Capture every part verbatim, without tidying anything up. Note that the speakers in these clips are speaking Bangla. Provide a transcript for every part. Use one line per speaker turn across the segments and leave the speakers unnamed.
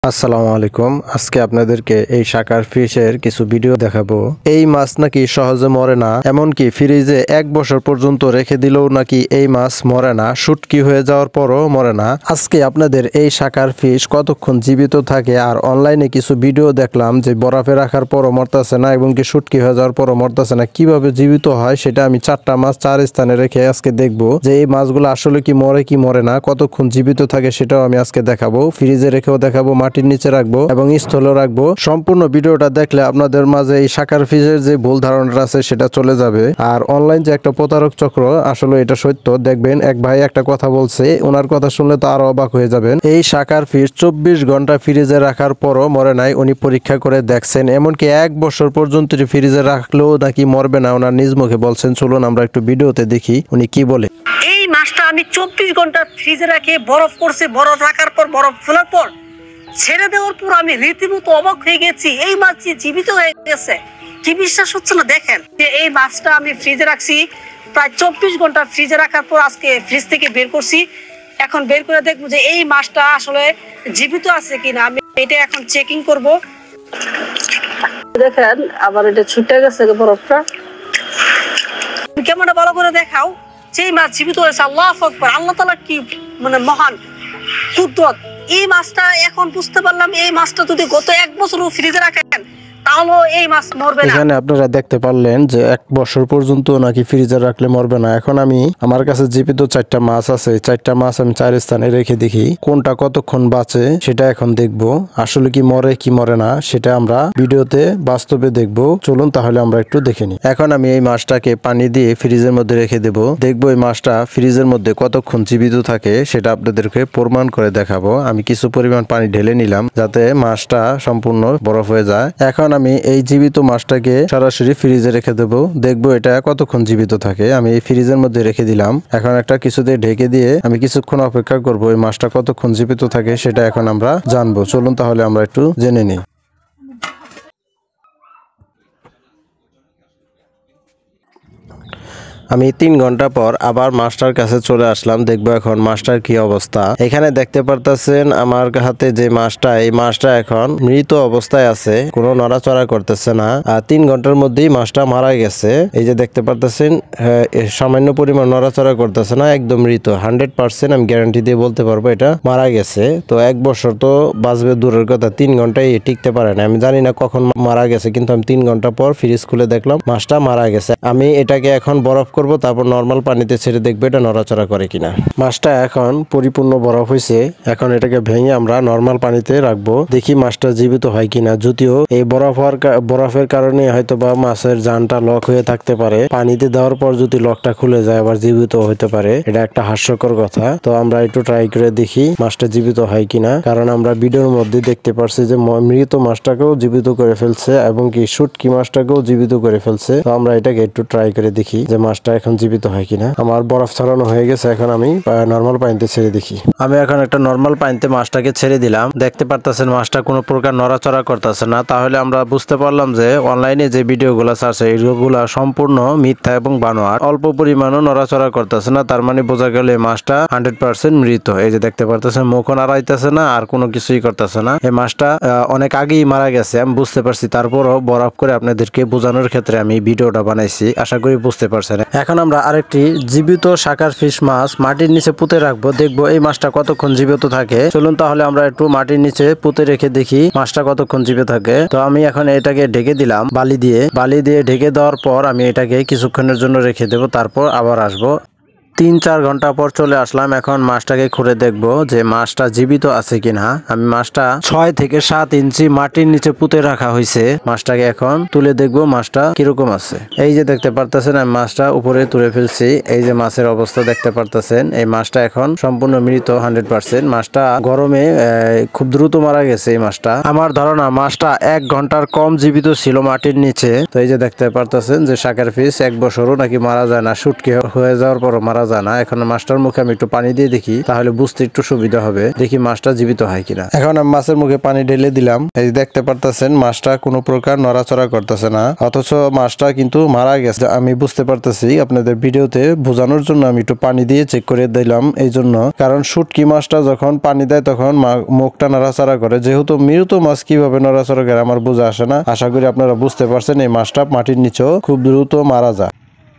আসসালামু আলাইকুম। আজকে আপনাদেরকে এই শাকার ফিশের কিছু ভিডিও দেখাবো। এই মাছ নাকি সহজে মরে না, এমনকি ফ্রিজে এক বছর পর্যন্ত রেখে দিলেও নাকি এই মাছ মরে না, শুটকি হয়ে যাওয়ার পরও মরে না। আজকে আপনাদের এই শাকার ফিশ কতক্ষণ জীবিত থাকে আর অনলাইনে কিছু ভিডিও দেখলাম যে বরফে রাখার পরও মরতেছে না এবং কি শুটকি হয়ে যাওয়ার পরও মরতেছে না, কিভাবে জীবিত হয় সেটা আমি চারটা মাছ চার স্থানে রেখে আজকে দেখবো যে এই মাছগুলো আসলে কি মরে কি মরে না, কতক্ষণ জীবিত থাকে সেটাও আমি আজকে দেখাবো। ফ্রিজে রেখেও দেখাবো, মাটির নিচে রাখবো এবং স্থলে রাখবো। সম্পূর্ণ ভিডিওটা দেখলে আপনাদের মাঝে এই শাকার ফিশের যে ভুল ধারণাটা আছে সেটা চলে যাবে। আর অনলাইন যে একটা প্রতারক চক্র, আসলে এটা সত্য। দেখবেন এক ভাই একটা কথা বলছে, ওনার কথা শুনলে তো আরো অবাক হয়ে যাবেন। এই শাকার ফিশ চব্বিশ ঘন্টা ফ্রিজে রাখার পরও মরে নাই, উনি পরীক্ষা করে দেখছেন। এমনকি এক বছর পর্যন্ত ফ্রিজে রাখলেও নাকি মরবে না, ওনার নিজ মুখে বলছেন। চলুন আমরা একটু ভিডিওতে দেখি উনি কি বলে।
এই মাছটা আমি চব্বিশ ঘন্টা ফ্রিজে রাখে বরফ করছে, বরফ রাখার পর বরফ ফেলার পর ছেড়ে দেওয়ার পর আমি রীতিমতো অবাক হয়ে গেছি। এই মাছ জীবিত হয়ে গেছে, কি বিশ্বাস হচ্ছে না। দেখেন যে এই মাছটা আমি ফ্রিজে রাখছি প্রায় চব্বিশ ঘন্টা ফ্রিজে রাখার পর আজকে ফ্রিজ থেকে বের করছি। এখন বের করে দেখবো যে এই মাছটা আসলে জীবিত আছে কিনা, আমি এটা এখন চেকিং করব। দেখেন আবার এটা ছুটে গেছে বরফটা, কেমনটা ভালো করে দেখাও যে এই মাছ জীবিত হয়েছে। আল্লাহু আকবার, আল্লাহ তাআলা কি মানে মহান কুদরত। এই মাছটা এখন বুঝতে পারলাম, এই মাছটা যদি গত এক বছরও ফ্রিজে রাখেন তাহলে এই মাছ মরবে না।
এখানে আপনারা দেখতে পারলেন যে এক বছর পর্যন্ত নাকি ফ্রিজে রাখলে মরবে না। এখন আমি আমার কাছে জীবিত চারটা মাছ আছে, চারটা মাছ আমি চার স্থানে রেখে দেখি কোনটা কতক্ষণ বাঁচে সেটা এখন দেখবো। আসলে কি মরে কি মরে না সেটা আমরা ভিডিওতে বাস্তবে দেখবো। চলুন তাহলে আমরা একটু দেখে নিই। এখন আমি এই মাছটাকে পানি দিয়ে ফ্রিজের মধ্যে রেখে দেব, দেখবো এই মাছটা ফ্রিজের মধ্যে কতক্ষণ জীবিত থাকে সেটা আপনাদেরকে প্রমাণ করে দেখাবো। আমি কিছু পরিমাণ পানি ঢেলে নিলাম যাতে মাছটা সম্পূর্ণ বরফ হয়ে যায়। এখন আমি এই জীবিত মাছটাকে সরাসরি ফ্রিজে রেখে দেবো, দেখবো এটা কতক্ষণ জীবিত থাকে। আমি এই ফ্রিজের মধ্যে রেখে দিলাম। এখন একটা কিছু দিয়ে ঢেকে দিয়ে আমি কিছুক্ষণ অপেক্ষা করবো এই মাছটা কতক্ষণ জীবিত থাকে সেটা এখন আমরা জানবো। চলুন তাহলে আমরা একটু জেনে নিই। আমি তিন ঘন্টা পর আবার মাছটার কাছে চলে আসলাম, দেখবো এখন মাছটার কি অবস্থা। এখানে দেখতে পারতেছেন আমার হাতে যে মাছটা, এই মাছটা এখন মৃত অবস্থায় আছে, কোনো নড়াচড়া করতেছে না। আর তিন ঘন্টার মধ্যেই মাছটা মারা গেছে। এই যে দেখতে পারতেছেন সামান্য পরিমাণ নড়াচড়া করতেছে না, একদম মৃত। হান্ড্রেড পার্সেন্ট আমি গ্যারান্টি দিয়ে বলতে পারবো এটা মারা গেছে। তো এক বছর তো বাঁচবে দূরের কথা, তিন ঘন্টায় টিকতে পারে না। আমি জানি না কখন মারা গেছে, কিন্তু আমি তিন ঘন্টা পর ফ্রিজ খুলে দেখলাম মাছটা মারা গেছে। আমি এটাকে এখন বরফ করবো, তারপর নরমাল পানিতে ছেড়ে দেখবে এটা নড়াচড়া করে কিনা। মাছটা এখন পরিপূর্ণ বরফ হয়েছে, এখন এটাকে ভেঙে আমরা নরমাল পানিতে রাখবো, দেখি মাছটা জীবিত হয় কিনা। যদিও এই বরফ হওয়ার বরফের কারণে হয়তো বা মাছের জানটা লক হয়ে থাকতে পারে, পানিতে দেওয়ার পর যদি লকটা খুলে যায় আবার জীবিত হতে পারে, এটা একটা হাস্যকর কথা। তো আমরা একটু ট্রাই করে দেখি মাছটা জীবিত হয় কিনা, কারণ আমরা ভিডিওর মধ্যে দেখতে পারছি যে মৃত মাছটাকেও জীবিত করে ফেলছে এবং কি শুটকি মাছটাকেও জীবিত করে ফেলছে। তো আমরা এটাকে একটু ট্রাই করে দেখি যে মাছটা এখন জীবিত হয় কিনা। আমার বরফ ছড়ানো হয়ে গেছে, এখন আমি নরমাল পানিতে ছেড়ে দেখি। আমি এখন একটা নরমাল পানিতে মাছটাকে ছেড়ে দিলাম। দেখতে পারতেছেন মাছটা কোনো প্রকার নড়াচড়া করতেছে না। তাহলে আমরা বুঝতে পারলাম যে অনলাইনে যে ভিডিওগুলো ছাড়ছে এইগুলো সম্পূর্ণ মিথ্যা এবং বানোয়াট। অল্প পরিমাণও নড়াচড়া করতেছে না, তার মানে বোঝা গেল এই মাছটা হান্ড্রেড পার্সেন্ট মৃত। এই যে দেখতে পারতেছেন মুখও নাড়াইতেছে না আর কোনো কিছুই করতেছে না। এই মাছটা অনেক আগেই মারা গেছে, আমি বুঝতে পারছি। তারপরও বরফ করে আপনাদেরকে বোঝানোর ক্ষেত্রে আমি ভিডিওটা বানাইছি, আশা করি বুঝতে পারছেন। এখন আমরা আরেকটি জীবিত শাকার ফিশ মাছ মাটির নিচে পুঁতে রাখবো, দেখবো এই মাছটা কতক্ষণ জীবিত থাকে। চলুন তাহলে আমরা একটু মাটির নিচে পুঁতে রেখে দেখি মাছটা কতক্ষণ জীবিত থাকে। তো আমি এখন এটাকে ঢেকে দিলাম বালি দিয়ে। বালি দিয়ে ঢেকে দেওয়ার পর আমি এটাকে কিছুক্ষণের জন্য রেখে দেবো, তারপর আবার আসবো। তিন চার ঘন্টা পর চলে আসলাম। এখন মাছটাকে খুঁড়ে দেখবো যে মাছটা জীবিত আছে কিনা। আমি মাছটা ছয় থেকে সাত ইঞ্চি মাটির নিচে পুঁতে রাখা হয়েছে। মাছটাকে এখন তুলে দেখবো মাছটা কিরকম আছে। এই যে দেখতে পারতেছেন আমি মাছটা উপরে তুলে ফেলছি। এই যে মাছের অবস্থা দেখতে পারতেছেন, এই মাছটা এখন সম্পূর্ণ মৃত হান্ড্রেড পার্সেন্ট। মাছটা গরমে খুব দ্রুত মারা গেছে। এই মাছটা আমার ধারণা মাছটা এক ঘন্টার কম জীবিত ছিল মাটির নিচে। তো এই যে দেখতে পারতেছেন যে শাকার ফিশ এক বছরও নাকি মারা যায় না, শুটকি হয়ে যাওয়ার পরও মারা যায় না। এখন মাছটার মুখে আমি একটু পানি দিয়ে দেখি, তাহলে বুঝতে একটু সুবিধা হবে। দেখি মাছটা জীবিত হয় কিনা। এখন আমি মাছের মুখে পানি ঢেলে দিলাম। এই দেখতে পারতেছেন মাছটা কোনো প্রকার নড়াচড়া করতেছে না, অথচ মাছটা কিন্তু মারা গেছে। আমি বুঝতে পারতেছি, আপনাদের ভিডিওতে বোঝানোর জন্য আমি একটু পানি দিয়ে চেক করে দিলাম এই জন্য, কারণ শুটকি মাছটা যখন পানি দেয় তখন মুখটা নড়াচড়া করে। যেহেতু মৃত মাছ কিভাবে নড়াচড়া করে আমার বোঝা আসে না। আশা করি আপনারা বুঝতে পারছেন এই মাছটা মাটির নিচেও খুব দ্রুত মারা যায়।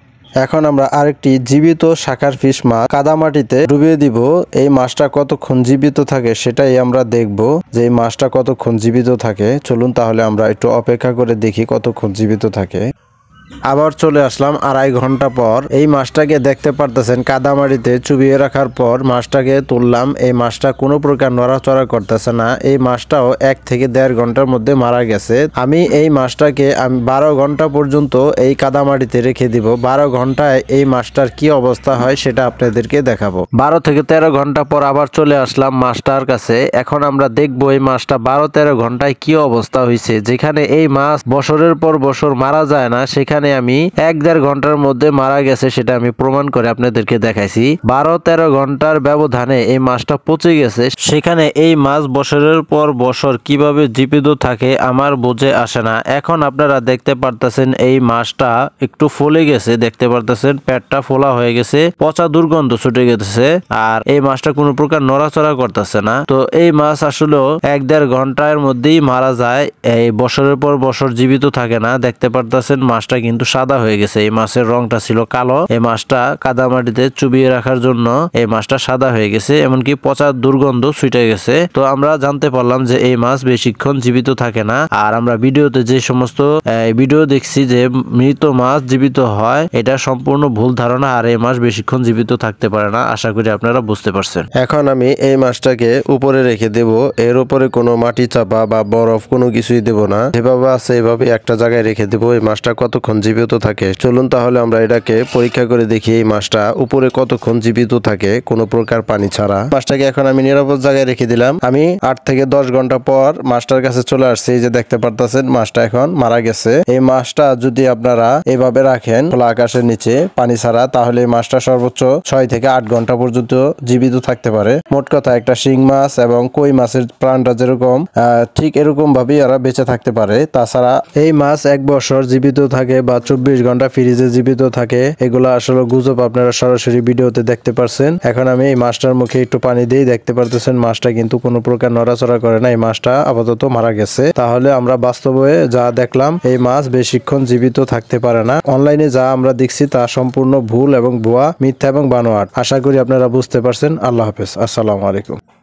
এখন আমরা আরেকটি জীবিত শাখার ফিশ মাছ কাদামাটিতে ডুবিয়ে দিব। এই মাছটা কতক্ষণ জীবিত থাকে সেটাই আমরা দেখব, যে এই মাছটা কতক্ষণ জীবিত থাকে। চলুন তাহলে আমরা একটু অপেক্ষা করে দেখি কতক্ষণ জীবিত থাকে। আবার চলে আসলাম আড়াই ঘন্টা পর। এই মাছটাকে দেখতে পারতেছেন কাদামাটিতে চুবিয়ে রাখার পর মাছটাকে তুললাম। এই মাছটা কোনো প্রকার নড়াচড়া করতেছে না। এই মাছটাও এক থেকে দেড় ঘন্টার মধ্যে মারা গেছে। আমি এই মাছটাকে আমি বারো ঘন্টা পর্যন্ত এই কাদামাটিতে রেখে দিব। বারো ঘন্টায় এই মাছটার কি অবস্থা হয় সেটা আপনাদেরকে দেখাবো। বারো থেকে তেরো ঘন্টা পর আবার চলে আসলাম মাছটার কাছে। এখন আমরা দেখবো এই মাছটা বারো তেরো ঘন্টায় কি অবস্থা হয়েছে। যেখানে এই মাছ বছরের পর বছর মারা যায় না, সেখানে আমি এক দেড় ঘন্টার মধ্যে মারা গেছে সেটা আমি প্রমাণ করে আপনাদেরকে দেখাইছি। বারো তেরো ঘন্টার ব্যবধানে এই মাছটা পচে গেছে। সেখানে এই মাছ বছরের পর বছর কিভাবে জীবিত থাকে আমার বুঝে আসে না। এখন আপনারা দেখতে পারতেছেন এই মাছটা একটু ফুলে গেছে, দেখতে পারতেছেন পেটটা ফোলা হয়ে গেছে, পচা দুর্গন্ধ ছুটে গেছে, আর এই মাছটা কোনো প্রকার নড়াচড়া করতেছে না। তো এই মাছ আসলে এক দেড় ঘন্টার মধ্যেই মারা যায়, এই বছরের পর বছর জীবিত থাকে না। দেখতে পারতেছেন মাছটা কিন্তু সাদা হয়ে গেছে। এই মাছের রংটা ছিল কালো। এই মাছটা কাদামাটিতে চুবিয়ে রাখার জন্য এই মাছটা সাদা হয়ে গেছে, এমনকি পচা দুর্গন্ধ ছুটে গেছে। তো আমরা জানতে পারলাম যে এই মাছ বেশিক্ষণ জীবিত থাকে না। আর আমরা ভিডিওতে যে সমস্ত ভিডিও দেখছি যে মৃত মাছ জীবিত হয়, এটা সম্পূর্ণ ভুল ধারণা। আর এই মাছ বেশিক্ষণ জীবিত থাকতে পারে না। আশা করি আপনারা বুঝতে পারছেন। এখন আমি এই মাছটাকে উপরে রেখে দেব। এর উপরে কোনো মাটি চাপা বা বরফ কোনো কিছুই দেব না। যেভাবে আছে এভাবে একটা জায়গায় রেখে দেব। এই মাছটা কতক্ষণ জীবিত থাকে চলুন তাহলে আমরা এটাকে পরীক্ষা করে দেখি এই মাছটা উপরে কতক্ষণ জীবিত থাকে কোনো প্রকার পানি ছাড়া। মাছটাকে এখন আমি নিরাপদ জায়গায় রেখে দিলাম। আমি আট থেকে দশ ঘন্টা পর মাছটার কাছে চলে আসছি। এই যে দেখতে পারতেছেন মাছটা এখন মারা গেছে। এই মাছটা যদি আপনারা এভাবে রাখেন খোলা আকাশের নিচে পানি ছাড়া, তাহলে এই মাছটা সর্বোচ্চ ছয় থেকে আট ঘন্টা পর্যন্ত জীবিত থাকতে পারে। মোট কথা একটা শিং মাছ এবং কই মাছের প্রাণটা যেরকম ঠিক এরকম ভাবেই এরা বেঁচে থাকতে পারে। তাছাড়া এই মাছ এক বছর জীবিত থাকে বা চব্বিশ ঘন্টা ফ্রিজে জীবিত থাকে, এগুলো আসলে গুজব। আপনারা সরাসরি ভিডিওতে দেখতে পারছেন। এখন আমি এই মাছটার মুখে একটু পানি দিয়ে দেখতে পারতেছেন মাছটা কিন্তু কোনো প্রকার নড়াচড়া করে না। এই মাছটা আপাতত মারা গেছে। তাহলে আমরা বাস্তবে যা দেখলাম এই মাছ বেশিক্ষণ জীবিত থাকতে পারে না। অনলাইনে যা আমরা দেখছি তা সম্পূর্ণ ভুল এবং ভুয়া, মিথ্যা এবং বানোয়াট। আশা করি আপনারা বুঝতে পারছেন। আল্লাহ হাফেজ, আসসালামু আলাইকুম।